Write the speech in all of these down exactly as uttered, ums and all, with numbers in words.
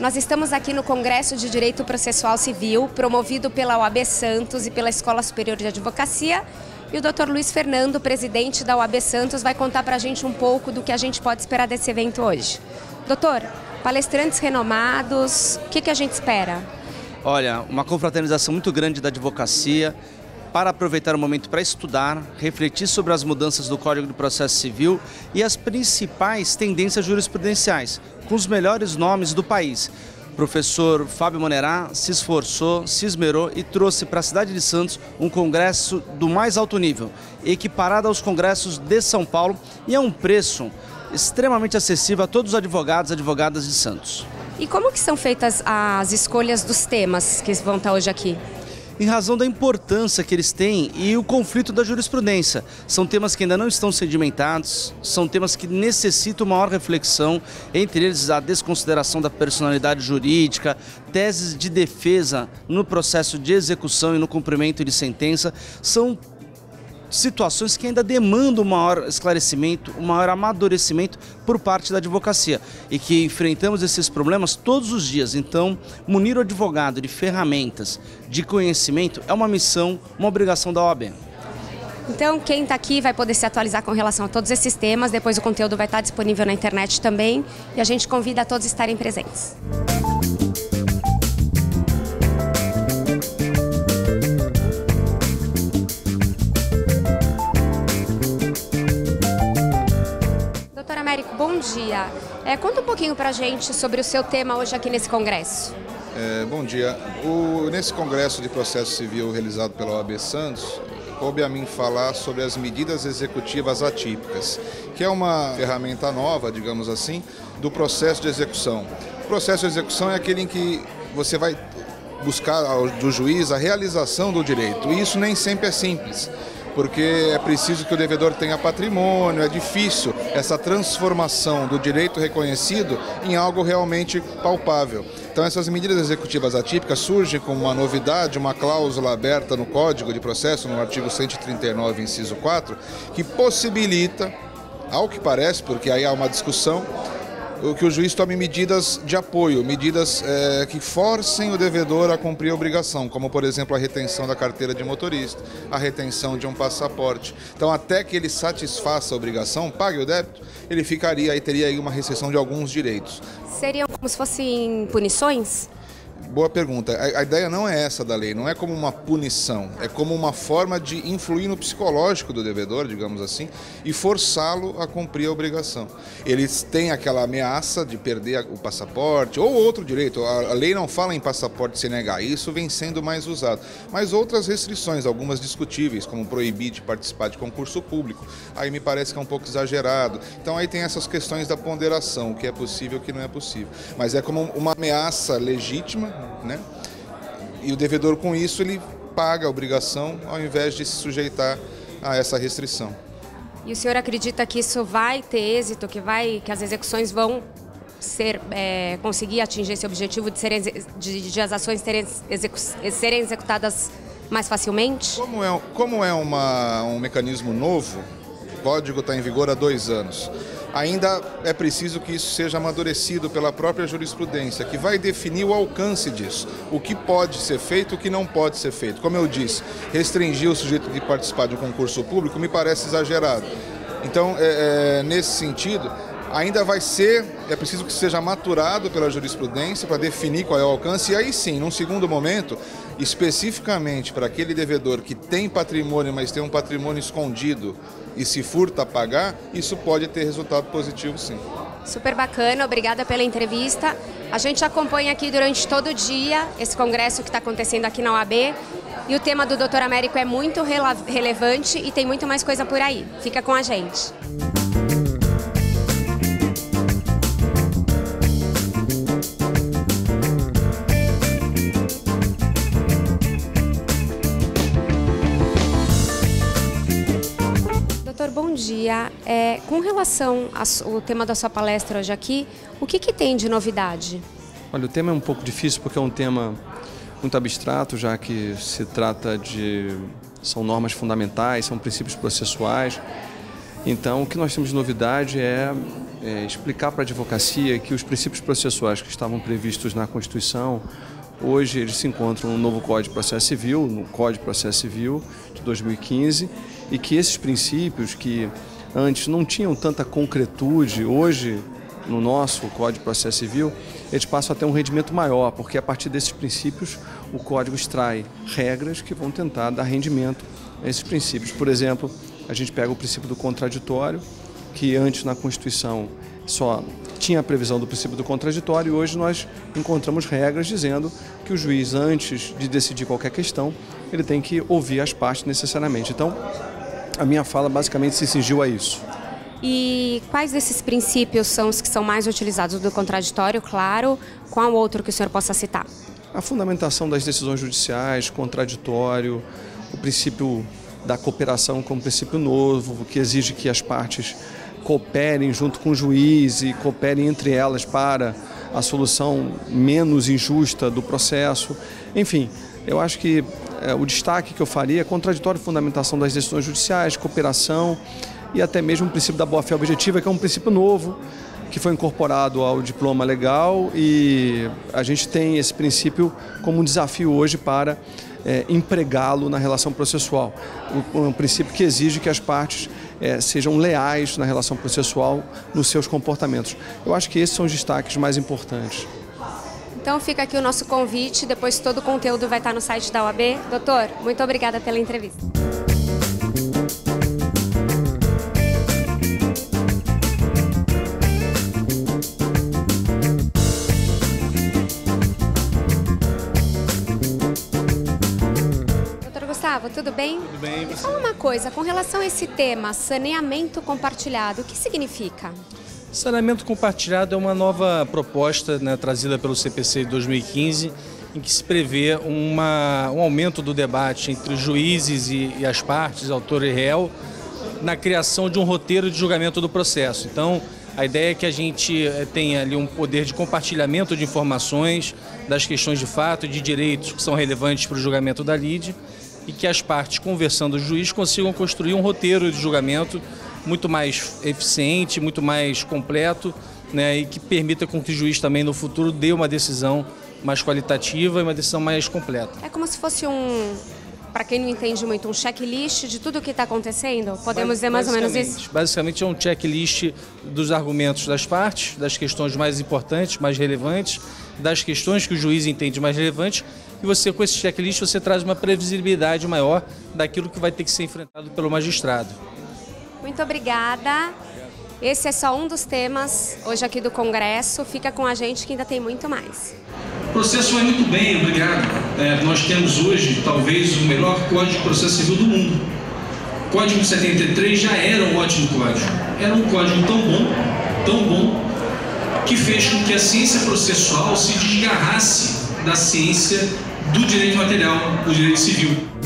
Nós estamos aqui no Congresso de Direito Processual Civil, promovido pela O A B Santos e pela Escola Superior de Advocacia. E o doutor Luiz Fernando, presidente da O A B Santos, vai contar para a gente um pouco do que a gente pode esperar desse evento hoje. Doutor, palestrantes renomados, o que, que a gente espera? Olha, uma confraternização muito grande da advocacia, para aproveitar o momento para estudar, refletir sobre as mudanças do Código de Processo Civil e as principais tendências jurisprudenciais, com os melhores nomes do país. O professor Fábio Monerá se esforçou, se esmerou e trouxe para a cidade de Santos um congresso do mais alto nível, equiparado aos congressos de São Paulo e a um preço extremamente acessível a todos os advogados e advogadas de Santos. E como que são feitas as escolhas dos temas que vão estar hoje aqui? Em razão da importância que eles têm e o conflito da jurisprudência. São temas que ainda não estão sedimentados, são temas que necessitam maior reflexão, entre eles a desconsideração da personalidade jurídica, teses de defesa no processo de execução e no cumprimento de sentença. São situações que ainda demandam um maior esclarecimento, um maior amadurecimento por parte da advocacia e que enfrentamos esses problemas todos os dias. Então, munir o advogado de ferramentas, de conhecimento é uma missão, uma obrigação da O A B. Então, quem está aqui vai poder se atualizar com relação a todos esses temas, depois o conteúdo vai estar disponível na internet também e a gente convida a todos a estarem presentes. Américo, bom dia. É, conta um pouquinho para a gente sobre o seu tema hoje aqui nesse congresso. É, bom dia. O, nesse congresso de processo civil realizado pela O A B Santos, coube a mim falar sobre as medidas executivas atípicas, que é uma ferramenta nova, digamos assim, do processo de execução. O processo de execução é aquele em que você vai buscar do juiz a realização do direito, e isso nem sempre é simples, porque é preciso que o devedor tenha patrimônio, é difícil essa transformação do direito reconhecido em algo realmente palpável. Então essas medidas executivas atípicas surgem como uma novidade, uma cláusula aberta no Código de Processo, no artigo cento e trinta e nove, inciso quatro, que possibilita, ao que parece, porque aí há uma discussão, que o juiz tome medidas de apoio, medidas é, que forcem o devedor a cumprir a obrigação, como, por exemplo, a retenção da carteira de motorista, a retenção de um passaporte. Então, até que ele satisfaça a obrigação, pague o débito, ele ficaria e teria aí uma restrição de alguns direitos. Seriam como se fossem punições? Boa pergunta. A, a ideia não é essa da lei, não é como uma punição, é como uma forma de influir no psicológico do devedor, digamos assim, e forçá-lo a cumprir a obrigação. Eles têm aquela ameaça de perder o passaporte ou outro direito. A, a lei não fala em passaporte se negar, isso vem sendo mais usado. Mas outras restrições, algumas discutíveis, como proibir de participar de concurso público, aí me parece que é um pouco exagerado. Então aí tem essas questões da ponderação, o que é possível e o que não é possível. Mas é como uma ameaça legítima, né? E o devedor com isso ele paga a obrigação ao invés de se sujeitar a essa restrição. E o senhor acredita que isso vai ter êxito, que, vai, que as execuções vão ser, é, conseguir atingir esse objetivo de, serem, de, de as ações terem, execu, serem executadas mais facilmente? Como é, como é uma, um mecanismo novo, o código está em vigor há dois anos. Ainda é preciso que isso seja amadurecido pela própria jurisprudência, que vai definir o alcance disso, o que pode ser feito e o que não pode ser feito. Como eu disse, restringir o sujeito de participar de um concurso público me parece exagerado. Então, é, é, nesse sentido, ainda vai ser, é preciso que seja maturado pela jurisprudência para definir qual é o alcance, e aí sim, num segundo momento, especificamente para aquele devedor que tem patrimônio, mas tem um patrimônio escondido e se furta a pagar, isso pode ter resultado positivo, sim. Super bacana, obrigada pela entrevista. A gente acompanha aqui durante todo o dia esse congresso que está acontecendo aqui na O A B, e o tema do doutor Américo é muito relevante e tem muito mais coisa por aí. Fica com a gente. Bom dia. É, com relação ao tema da sua palestra hoje aqui, o que, que tem de novidade? Olha, o tema é um pouco difícil porque é um tema muito abstrato, já que se trata de... são normas fundamentais, são princípios processuais Então, o que nós temos de novidade é, é explicar para a advocacia que os princípios processuais que estavam previstos na Constituição, hoje eles se encontram no novo Código de Processo Civil, no Código de Processo Civil de dois mil e quinze, e que esses princípios que antes não tinham tanta concretude, hoje no nosso Código de Processo Civil, eles passam a ter um rendimento maior, porque a partir desses princípios o Código extrai regras que vão tentar dar rendimento a esses princípios. Por exemplo, a gente pega o princípio do contraditório, que antes na Constituição só tinha a previsão do princípio do contraditório, e hoje nós encontramos regras dizendo que o juiz, antes de decidir qualquer questão, ele tem que ouvir as partes necessariamente. Então, a minha fala basicamente se cingiu a isso. E quais desses princípios são os que são mais utilizados? Do contraditório, claro. Qual outro que o senhor possa citar? A fundamentação das decisões judiciais, contraditório, o princípio da cooperação como princípio novo, que exige que as partes cooperem junto com o juiz e cooperem entre elas para a solução menos injusta do processo. Enfim, eu acho que é, o destaque que eu faria é contraditório, fundamentação das decisões judiciais, cooperação e até mesmo o princípio da boa-fé objetiva, que é um princípio novo, que foi incorporado ao diploma legal, e a gente tem esse princípio como um desafio hoje para é, empregá-lo na relação processual. Um, um princípio que exige que as partes é, sejam leais na relação processual nos seus comportamentos. Eu acho que esses são os destaques mais importantes. Então fica aqui o nosso convite, depois todo o conteúdo vai estar no site da O A B. Doutor, muito obrigada pela entrevista. Gustavo, tudo bem? Tudo bem. Me fala uma coisa, com relação a esse tema, saneamento compartilhado, o que significa? Saneamento compartilhado é uma nova proposta, né, trazida pelo C P C de dois mil e quinze, em que se prevê uma, um aumento do debate entre os juízes e, e as partes, autor e réu, na criação de um roteiro de julgamento do processo. Então, a ideia é que a gente tenha ali um poder de compartilhamento de informações, das questões de fato e de direitos que são relevantes para o julgamento da lide, e que as partes, conversando com o juiz, consigam construir um roteiro de julgamento muito mais eficiente, muito mais completo, né, e que permita com que o juiz também no futuro dê uma decisão mais qualitativa e uma decisão mais completa. É como se fosse um, para quem não entende muito, um checklist de tudo o que está acontecendo? Podemos dizer mais ou menos isso? Basicamente é um checklist dos argumentos das partes, das questões mais importantes, mais relevantes, das questões que o juiz entende mais relevantes, e você, com esse checklist, você traz uma previsibilidade maior daquilo que vai ter que ser enfrentado pelo magistrado. Muito obrigada. Esse é só um dos temas hoje aqui do Congresso. Fica com a gente que ainda tem muito mais. O processo vai muito bem, obrigado. É, nós temos hoje, talvez, o melhor Código de Processo Civil do mundo. O Código de setenta e três já era um ótimo código. Era um código tão bom, tão bom, que fez com que a ciência processual se desgarrasse da ciência do direito material, do direito civil.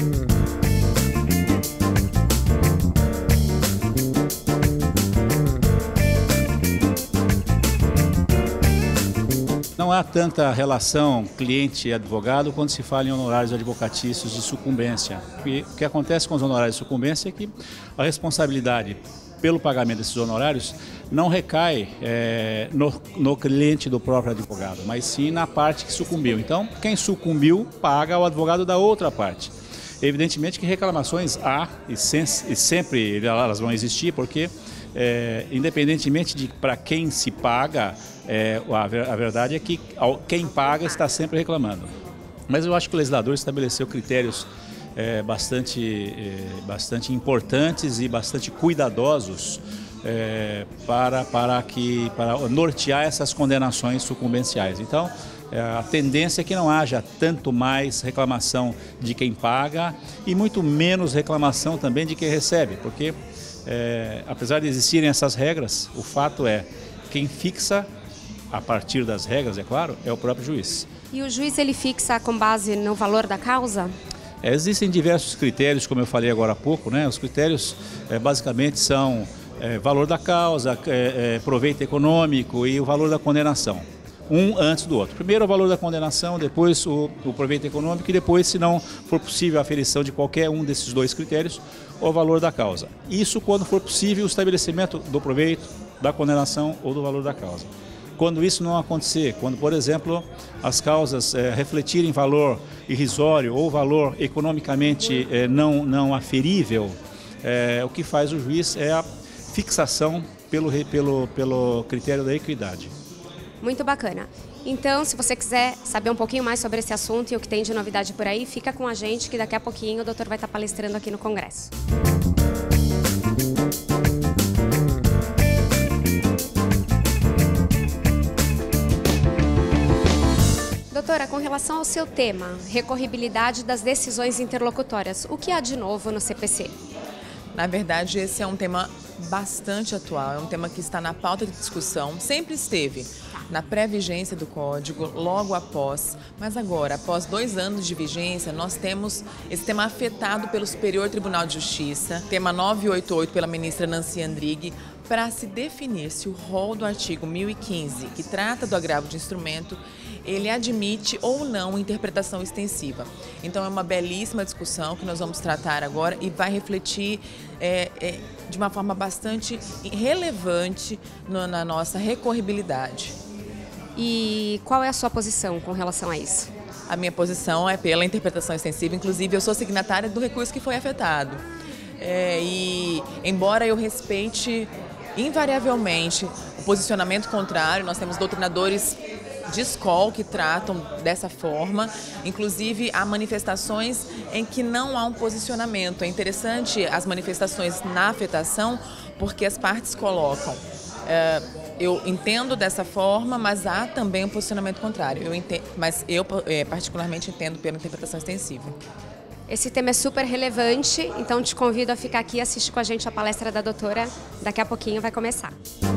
Não há tanta relação cliente-advogado quando se fala em honorários advocatícios de sucumbência. E o que acontece com os honorários de sucumbência é que a responsabilidade pelo pagamento desses honorários não recai é, no, no cliente do próprio advogado, mas sim na parte que sucumbiu. Então, quem sucumbiu paga o advogado da outra parte. Evidentemente que reclamações há e, sem, e sempre elas vão existir, porque é, independentemente de para quem se paga, é, a, a verdade é que quem paga está sempre reclamando. Mas eu acho que o legislador estabeleceu critérios É, bastante, é, bastante importantes e bastante cuidadosos é, para, para, que, para nortear essas condenações sucumbenciais. Então, é, a tendência é que não haja tanto mais reclamação de quem paga e muito menos reclamação também de quem recebe, porque é, apesar de existirem essas regras, o fato é quem fixa, a partir das regras, é claro, é o próprio juiz. E o juiz ele fixa com base no valor da causa? É, existem diversos critérios, como eu falei agora há pouco, né? Os critérios é, basicamente são é, valor da causa, é, é, proveito econômico e o valor da condenação. um antes do outro. Primeiro o valor da condenação, depois o, o proveito econômico e depois, se não for possível a aferição de qualquer um desses dois critérios, o valor da causa. Isso quando for possível o estabelecimento do proveito, da condenação ou do valor da causa. Quando isso não acontecer, quando, por exemplo, as causas é, refletirem valor irrisório ou valor economicamente é, não, não aferível, é, o que faz o juiz é a fixação pelo, pelo, pelo critério da equidade. Muito bacana. Então, se você quiser saber um pouquinho mais sobre esse assunto e o que tem de novidade por aí, fica com a gente que daqui a pouquinho o doutor vai estar palestrando aqui no Congresso. Doutora, com relação ao seu tema, recorribilidade das decisões interlocutórias, o que há de novo no C P C? Na verdade, esse é um tema bastante atual, é um tema que está na pauta de discussão, sempre esteve na pré-vigência do Código, logo após, mas agora, após dois anos de vigência, nós temos esse tema afetado pelo Superior Tribunal de Justiça, tema novecentos e oitenta e oito pela ministra Nancy Andrighi, para se definir se o rol do artigo mil e quinze, que trata do agravo de instrumento, ele admite ou não interpretação extensiva. Então é uma belíssima discussão que nós vamos tratar agora e vai refletir é, é, de uma forma bastante relevante no, na nossa recorribilidade. E qual é a sua posição com relação a isso? A minha posição é pela interpretação extensiva, inclusive eu sou signatária do recurso que foi afetado. É, e embora eu respeite invariavelmente o posicionamento contrário, nós temos doutrinadores de escola que tratam dessa forma, inclusive há manifestações em que não há um posicionamento. É interessante as manifestações na afetação porque as partes colocam, é, eu entendo dessa forma, mas há também um posicionamento contrário, eu entendo, mas eu é, particularmente entendo pela interpretação extensiva. Esse tema é super relevante, então te convido a ficar aqui e assistir com a gente a palestra da doutora, daqui a pouquinho vai começar.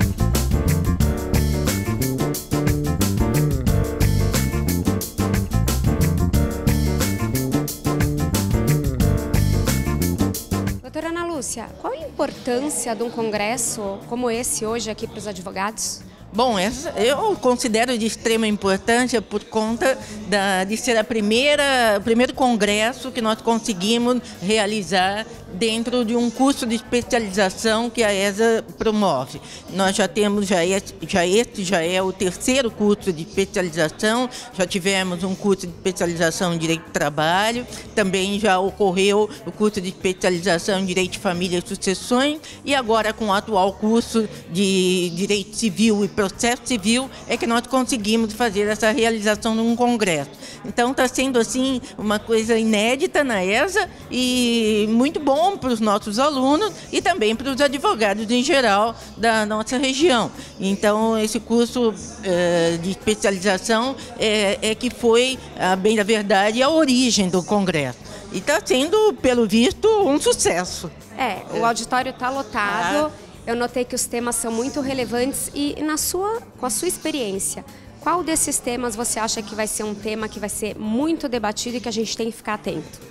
Doutora Ana Lúcia, qual a importância de um congresso como esse hoje aqui para os advogados? Bom, essa, eu considero de extrema importância por conta da, de ser a primeira, o primeiro congresso que nós conseguimos realizar dentro de um curso de especialização que a E S A promove. Nós já temos, já, esse, já este já é o terceiro curso de especialização, já tivemos um curso de especialização em Direito do Trabalho, também já ocorreu o curso de especialização em Direito de Família e Sucessões, e agora com o atual curso de Direito Civil e Processo Civil é que nós conseguimos fazer essa realização num congresso. Então está sendo assim uma coisa inédita na E S A e muito bom para os nossos alunos e também para os advogados em geral da nossa região. Então esse curso eh, de especialização é, é que foi, a bem da verdade, a origem do congresso. E está sendo, pelo visto, um sucesso. É, o auditório está lotado. Ah. Eu notei que os temas são muito relevantes e na sua, com a sua experiência, qual desses temas você acha que vai ser um tema que vai ser muito debatido e que a gente tem que ficar atento?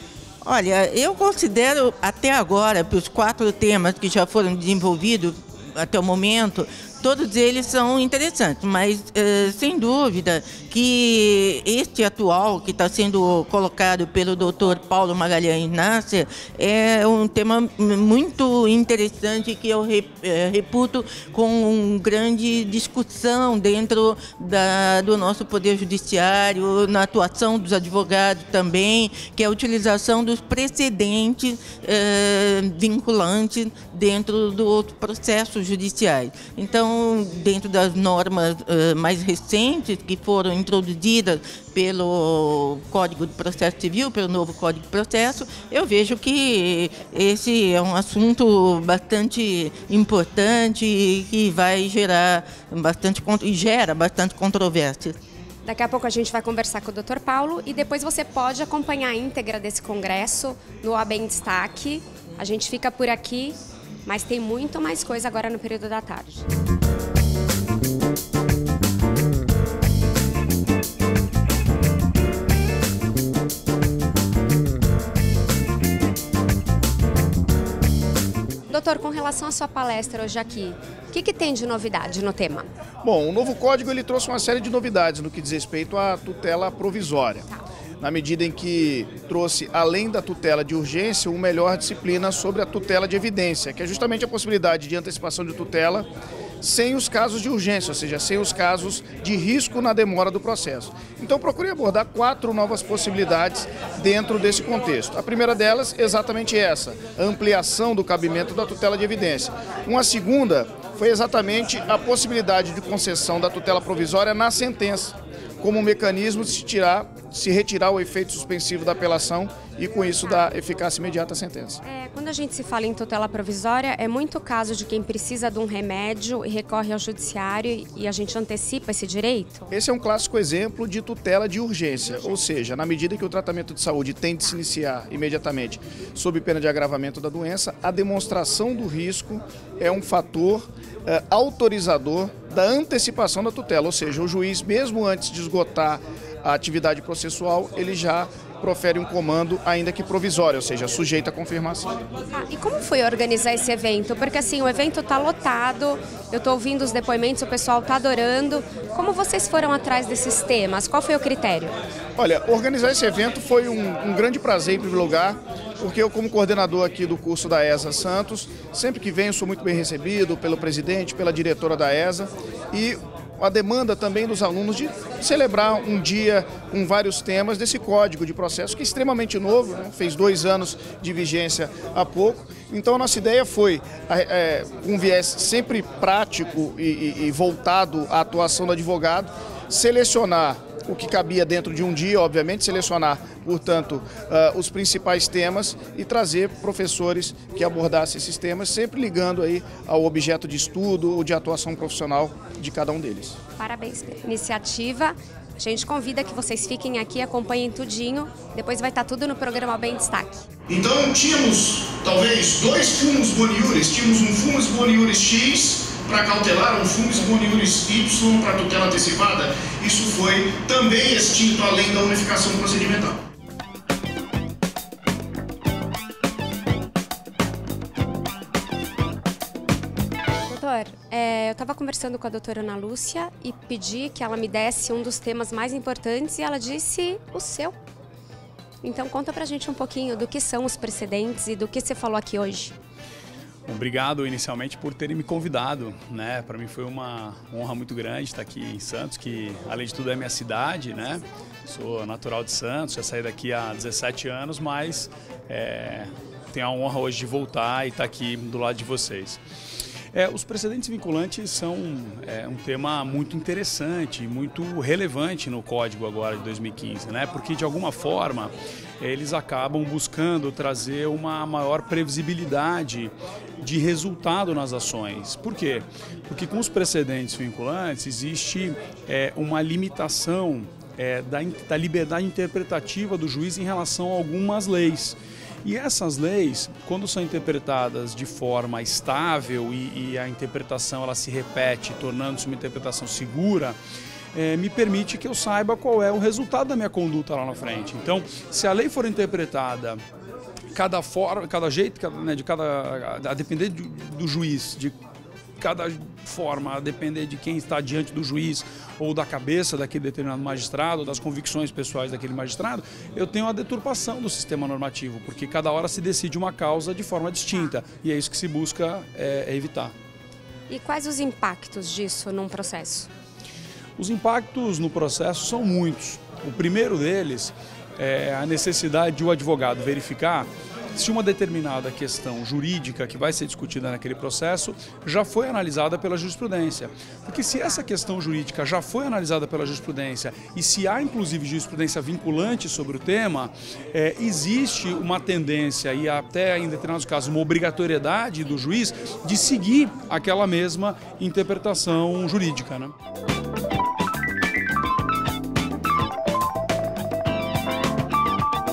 Olha, eu considero até agora, para os quatro temas que já foram desenvolvidos até o momento, todos eles são interessantes, mas eh, sem dúvida que este atual, que está sendo colocado pelo doutor Paulo Magalhães Nasser, é um tema muito interessante que eu reputo com grande discussão dentro da, do nosso Poder Judiciário, na atuação dos advogados também, que é a utilização dos precedentes eh, vinculantes dentro dos processos judiciais. Então, dentro das normas uh, mais recentes que foram introduzidas pelo Código de Processo Civil, pelo novo Código de Processo, eu vejo que esse é um assunto bastante importante e que vai gerar bastante, e gera bastante controvérsia. Daqui a pouco a gente vai conversar com o doutor Paulo e depois você pode acompanhar a íntegra desse congresso no O A B em Destaque. A gente fica por aqui, mas tem muito mais coisa agora no período da tarde. Doutor, com relação à sua palestra hoje aqui, o que, que tem de novidade no tema? Bom, o novo código ele trouxe uma série de novidades no que diz respeito à tutela provisória. Tá. Na medida em que trouxe, além da tutela de urgência, uma melhor disciplina sobre a tutela de evidência, que é justamente a possibilidade de antecipação de tutela sem os casos de urgência, ou seja, sem os casos de risco na demora do processo. Então, procurei abordar quatro novas possibilidades dentro desse contexto. A primeira delas, exatamente essa, a ampliação do cabimento da tutela de evidência. Uma segunda foi exatamente a possibilidade de concessão da tutela provisória na sentença, como um mecanismo de se, tirar, se retirar o efeito suspensivo da apelação e, com isso, dar eficácia imediata à sentença. É, quando a gente se fala em tutela provisória, é muito caso de quem precisa de um remédio e recorre ao judiciário e a gente antecipa esse direito? Esse é um clássico exemplo de tutela de urgência, ou seja, na medida que o tratamento de saúde tem de se iniciar imediatamente sob pena de agravamento da doença, a demonstração do risco é um fator é, autorizador da antecipação da tutela, ou seja, o juiz, mesmo antes de esgotar a atividade processual, ele já profere um comando, ainda que provisório, ou seja, sujeito à confirmação. Ah, e como foi organizar esse evento? Porque assim, o evento está lotado, eu estou ouvindo os depoimentos, o pessoal está adorando. Como vocês foram atrás desses temas? Qual foi o critério? Olha, organizar esse evento foi um, um grande prazer, em primeiro lugar, porque eu, como coordenador aqui do curso da E S A Santos, sempre que venho sou muito bem recebido pelo presidente, pela diretora da E S A, e a demanda também dos alunos de celebrar um dia com vários temas desse código de processo, que é extremamente novo, né? Fez dois anos de vigência há pouco. Então a nossa ideia foi, é, um viés sempre prático e, e, e voltado à atuação do advogado, selecionar o que cabia dentro de um dia, obviamente, selecionar, portanto, uh, os principais temas e trazer professores que abordassem esses temas, sempre ligando aí ao objeto de estudo ou de atuação profissional de cada um deles. Parabéns pela iniciativa. A gente convida que vocês fiquem aqui, acompanhem tudinho, depois vai estar tudo no programa Bem Destaque. Então tínhamos, talvez, dois fumus boniures, tínhamos um fumus boniures X, para cautelar, um fumus boniures Y para tutela antecipada. Isso foi também extinto além da unificação procedimental. Doutor, é, eu estava conversando com a doutora Ana Lúcia e pedi que ela me desse um dos temas mais importantes e ela disse o seu. Então conta pra gente um pouquinho do que são os precedentes e do que você falou aqui hoje. Obrigado inicialmente por terem me convidado, né? Para mim foi uma honra muito grande estar aqui em Santos, que além de tudo é minha cidade, né? Sou natural de Santos, já saí daqui há dezessete anos, mas é, tenho a honra hoje de voltar e estar aqui do lado de vocês. É, os precedentes vinculantes são é, um tema muito interessante, muito relevante no Código agora de dois mil e quinze, né? Porque de alguma forma eles acabam buscando trazer uma maior previsibilidade de resultado nas ações. Por quê? Porque com os precedentes vinculantes existe é, uma limitação é, da, da liberdade interpretativa do juiz em relação a algumas leis. E essas leis, quando são interpretadas de forma estável e, e a interpretação ela se repete, tornando-se uma interpretação segura, é, me permite que eu saiba qual é o resultado da minha conduta lá na frente. Então, se a lei for interpretada cada forma, cada jeito, cada, né, de cada, a depender do, do juiz, de cada forma, a depender de quem está diante do juiz ou da cabeça daquele determinado magistrado, das convicções pessoais daquele magistrado, eu tenho a deturpação do sistema normativo, porque cada hora se decide uma causa de forma distinta e é isso que se busca é, é evitar. E quais os impactos disso num processo? Os impactos no processo são muitos. O primeiro deles é a necessidade de o advogado verificar se uma determinada questão jurídica que vai ser discutida naquele processo já foi analisada pela jurisprudência. Porque se essa questão jurídica já foi analisada pela jurisprudência e se há inclusive jurisprudência vinculante sobre o tema, é, existe uma tendência e até em determinados casos uma obrigatoriedade do juiz de seguir aquela mesma interpretação jurídica, né?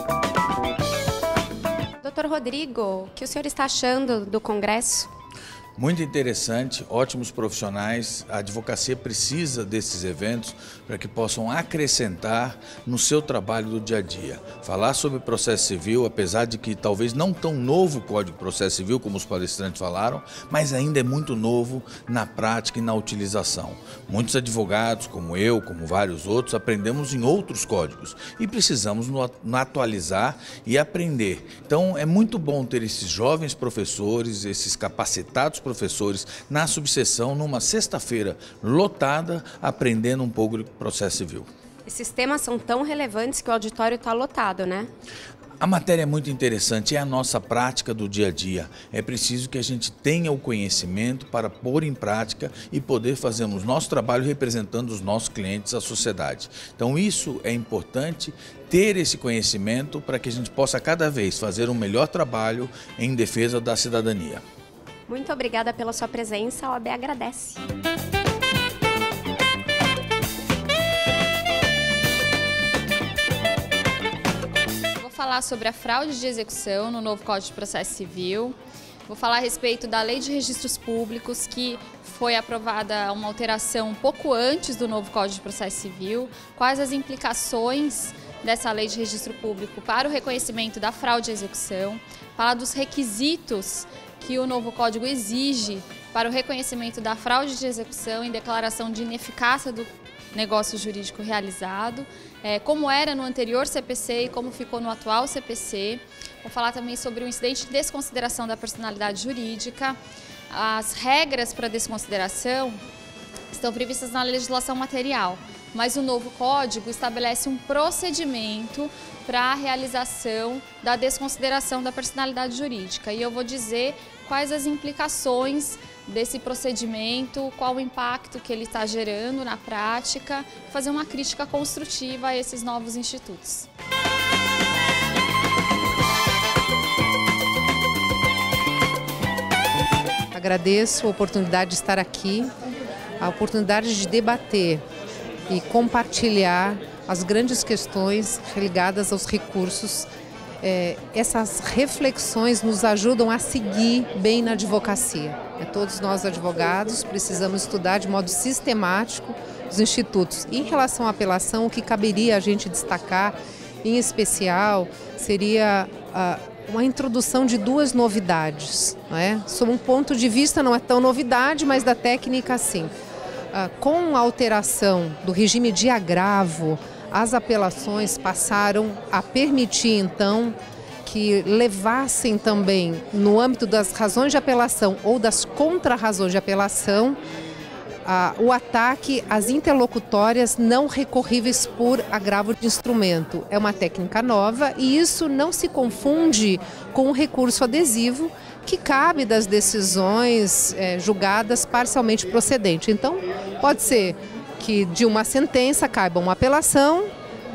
Doutor Rodrigo, o que o senhor está achando do Congresso? Muito interessante, ótimos profissionais. A advocacia precisa desses eventos para que possam acrescentar no seu trabalho do dia a dia. Falar sobre processo civil, apesar de que talvez não tão novo o Código de Processo Civil, como os palestrantes falaram, mas ainda é muito novo na prática e na utilização. Muitos advogados, como eu, como vários outros, aprendemos em outros códigos e precisamos no atualizar e aprender. Então é muito bom ter esses jovens professores, esses capacitados professores na subseção numa sexta-feira lotada, aprendendo um pouco de processo civil. Esses temas são tão relevantes que o auditório está lotado, né? A matéria é muito interessante, é a nossa prática do dia a dia. É preciso que a gente tenha o conhecimento para pôr em prática e poder fazermos nosso trabalho representando os nossos clientes, a sociedade. Então isso é importante, ter esse conhecimento para que a gente possa cada vez fazer um melhor trabalho em defesa da cidadania. Muito obrigada pela sua presença, a O A B agradece. Vou falar sobre a fraude de execução no novo Código de Processo Civil. Vou falar a respeito da Lei de Registros Públicos, que foi aprovada uma alteração um pouco antes do novo Código de Processo Civil. Quais as implicações dessa Lei de Registro Público para o reconhecimento da fraude de execução. Falar dos requisitos que o novo Código exige para o reconhecimento da fraude de execução em declaração de ineficácia do negócio jurídico realizado, é, como era no anterior C P C e como ficou no atual C P C. Vou falar também sobre o incidente de desconsideração da personalidade jurídica. As regras para desconsideração estão previstas na legislação material, mas o novo Código estabelece um procedimento para a realização da desconsideração da personalidade jurídica. E eu vou dizer quais as implicações desse procedimento, qual o impacto que ele está gerando na prática, fazer uma crítica construtiva a esses novos institutos. Agradeço a oportunidade de estar aqui, a oportunidade de debater e compartilhar as grandes questões ligadas aos recursos. É, essas reflexões nos ajudam a seguir bem na advocacia. É, todos nós advogados precisamos estudar de modo sistemático os institutos. Em relação à apelação, o que caberia a gente destacar, em especial, seria a, uma introdução de duas novidades. Não é? Sob um ponto de vista não é tão novidade, mas da técnica sim. Ah, com a alteração do regime de agravo, as apelações passaram a permitir, então, que levassem também, no âmbito das razões de apelação ou das contra-razões de apelação, a, o ataque às interlocutórias não recorríveis por agravo de instrumento. É uma técnica nova e isso não se confunde com o recurso adesivo, que cabe das decisões é, julgadas parcialmente procedente. Então, pode ser que de uma sentença caiba uma apelação,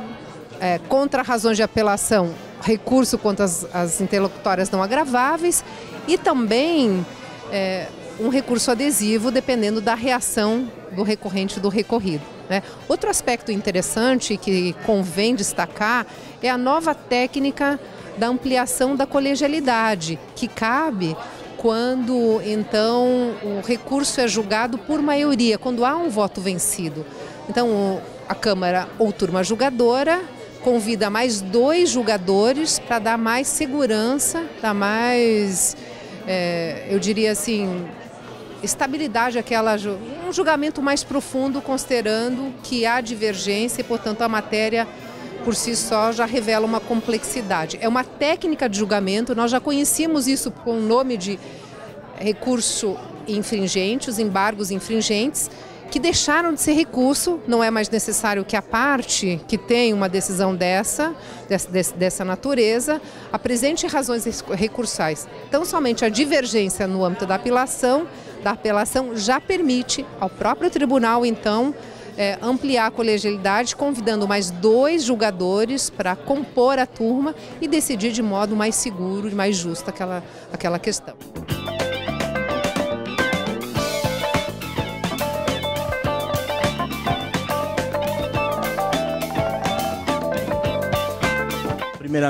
é, contra razões de apelação, recurso contra as, as interlocutórias não agraváveis e também é, um recurso adesivo, dependendo da reação do recorrente e do recorrido. Né? Outro aspecto interessante que convém destacar é a nova técnica da ampliação da colegialidade, que cabe quando, então, o recurso é julgado por maioria, quando há um voto vencido. Então, a Câmara ou turma julgadora convida mais dois julgadores para dar mais segurança, dar mais, é, eu diria assim, estabilidade àquela, um julgamento mais profundo, considerando que há divergência e, portanto, a matéria por si só já revela uma complexidade. É uma técnica de julgamento, nós já conhecíamos isso com o nome de recurso infringente, os embargos infringentes, que deixaram de ser recurso, não é mais necessário que a parte que tem uma decisão dessa, dessa, dessa natureza, apresente razões recursais. Então, somente a divergência no âmbito da apelação, da apelação já permite ao próprio tribunal, então, É, ampliar a colegialidade, convidando mais dois julgadores para compor a turma e decidir de modo mais seguro e mais justo aquela, aquela questão.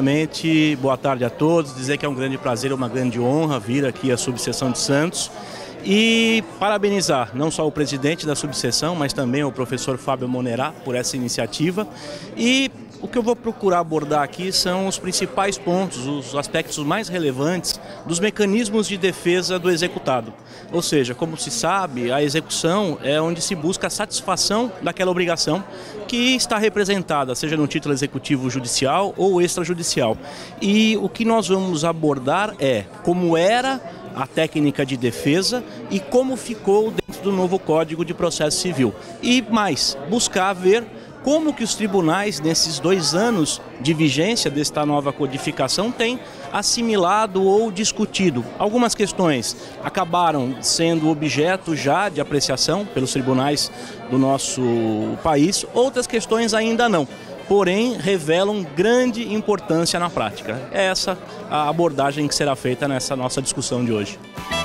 Primeiramente, boa tarde a todos, dizer que é um grande prazer, uma grande honra vir aqui à subseção de Santos E parabenizar não só o presidente da subseção, mas também o professor Fábio Monerá por essa iniciativa. E o que eu vou procurar abordar aqui são os principais pontos, os aspectos mais relevantes dos mecanismos de defesa do executado. Ou seja, como se sabe, a execução é onde se busca a satisfação daquela obrigação que está representada, seja no título executivo judicial ou extrajudicial. E o que nós vamos abordar é como era a técnica de defesa e como ficou dentro do novo Código de Processo Civil. E mais, buscar ver como que os tribunais, nesses dois anos de vigência desta nova codificação, têm assimilado ou discutido. Algumas questões acabaram sendo objeto já de apreciação pelos tribunais do nosso país, outras questões ainda não, porém revelam grande importância na prática. É essa a abordagem que será feita nessa nossa discussão de hoje.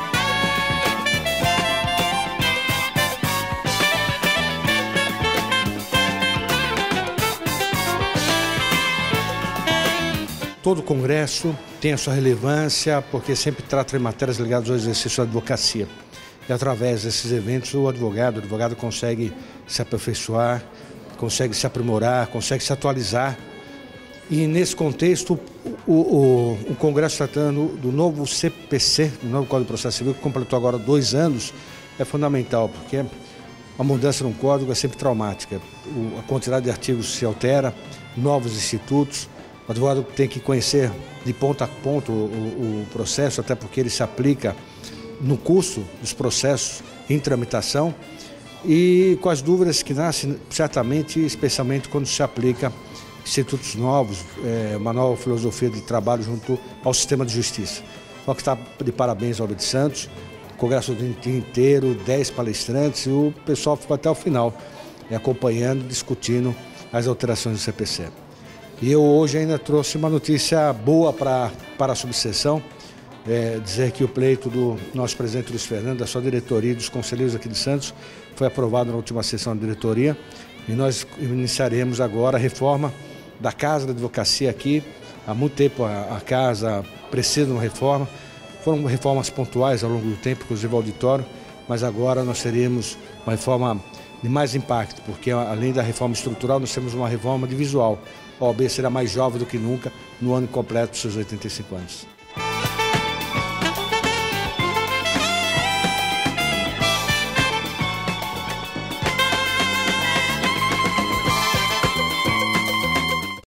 Todo o Congresso tem a sua relevância porque sempre trata de matérias ligadas ao exercício da advocacia. E através desses eventos o advogado, o advogado consegue se aperfeiçoar, consegue se aprimorar, consegue se atualizar. E nesse contexto o, o, o Congresso tratando do novo C P C, do novo Código de Processo Civil, que completou agora dois anos, é fundamental, porque a mudança no código é sempre traumática. O, a quantidade de artigos se altera, novos institutos. O advogado tem que conhecer de ponta a ponta o, o, o processo, até porque ele se aplica no curso dos processos em tramitação e com as dúvidas que nascem, certamente, especialmente quando se aplica institutos novos, é, uma nova filosofia de trabalho junto ao sistema de justiça. Então, que está de parabéns ao Albert Santos, o Congresso inteiro, dez palestrantes, e o pessoal ficou até o final, acompanhando, discutindo as alterações do C P C. E eu hoje ainda trouxe uma notícia boa pra, para a subseção, é, dizer que o pleito do nosso presidente Luiz Fernando, da sua diretoria e dos conselheiros aqui de Santos, foi aprovado na última sessão da diretoria e nós iniciaremos agora a reforma da Casa da Advocacia aqui. Há muito tempo a, a Casa precisa de uma reforma, foram reformas pontuais ao longo do tempo, inclusive o auditório, mas agora nós teremos uma reforma de mais impacto, porque além da reforma estrutural, nós temos uma reforma de visual. A O A B será mais jovem do que nunca no ano completo dos seus oitenta e cinco anos.